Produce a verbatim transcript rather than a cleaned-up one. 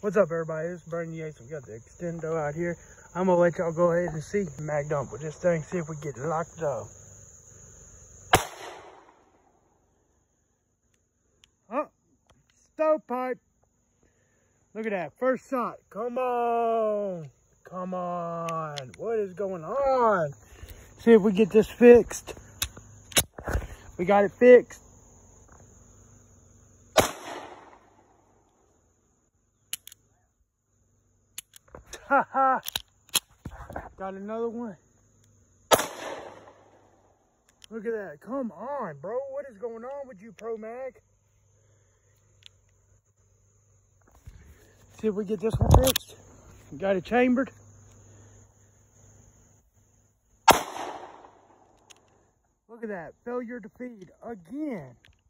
What's up, everybody? This is Brandon Yates. We got the extendo out here. I'm gonna let y'all go ahead and see mag dump with this thing, see if we get it locked up. Oh, stovepipe. Look at that, first shot. Come on, come on. What is going on? See if we get this fixed. We got it fixed. Ha ha. Got another one. Look at that. Come on, bro. What is going on with you, Pro Mag? See if we get this one fixed. Got it chambered. Look at that. Failure to feed again.